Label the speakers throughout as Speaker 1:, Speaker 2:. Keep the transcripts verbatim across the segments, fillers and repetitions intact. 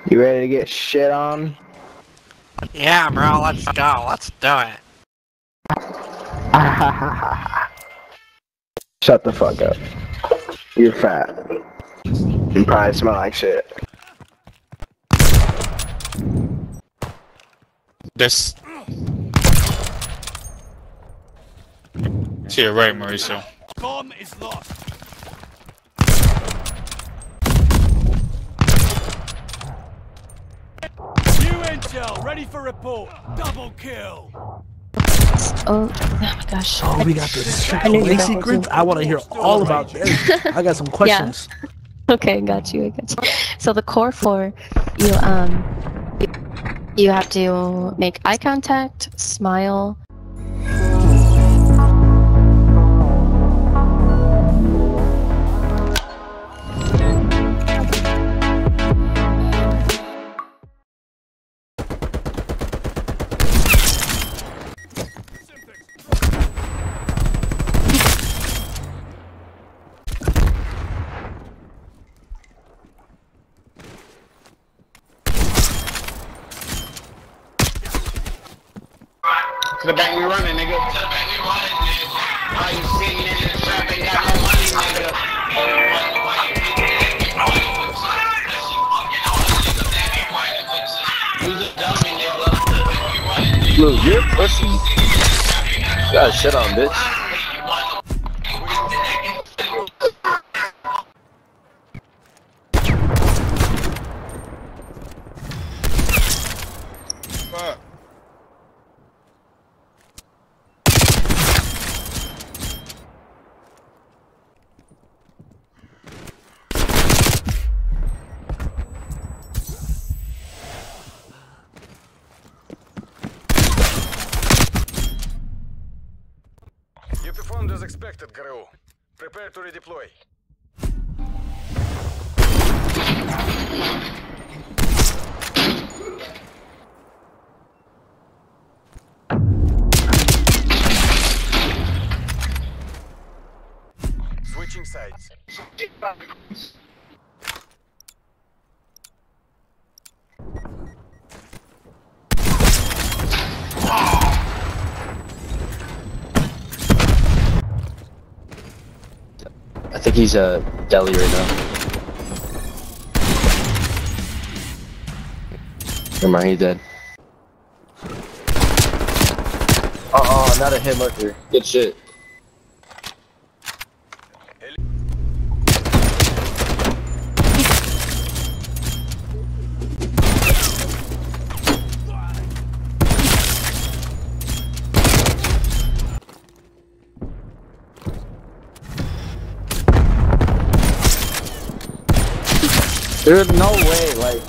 Speaker 1: You ready to get shit on?
Speaker 2: Yeah, bro, let's go. Let's do it.
Speaker 1: Shut the fuck up. You're fat. You probably smell like shit.
Speaker 3: This. To your right, Mauricio.
Speaker 4: Bomb is lost. New intel, ready for report. Double kill.
Speaker 5: Oh, oh my gosh.
Speaker 6: Oh, we got this
Speaker 5: I knew you
Speaker 6: Chick-fil-A
Speaker 5: were
Speaker 6: secrets?
Speaker 5: too.
Speaker 6: I want to hear all about this. I got some questions.
Speaker 5: Okay, got you, I got you. So the core four, you um, you have to make eye contact, smile.
Speaker 1: To the bank we running, nigga. To the bank we running, nigga. Why you sitting in the trap ain't got no money, nigga? You's a dummy, nigga. Blue, you're a pussy. You got shit on, bitch.
Speaker 3: Fuck.
Speaker 4: You performed as expected, Gru. Prepare to redeploy. Switching sides.
Speaker 1: I think he's a deli right now. Never mind, he's dead. Uh oh, not a hit marker. Good shit. There's no way, like.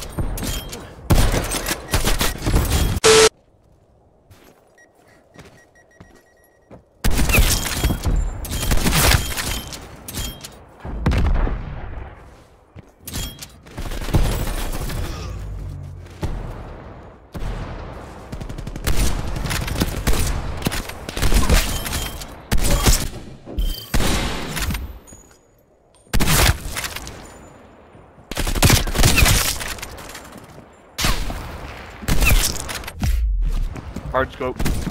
Speaker 7: Hard scope.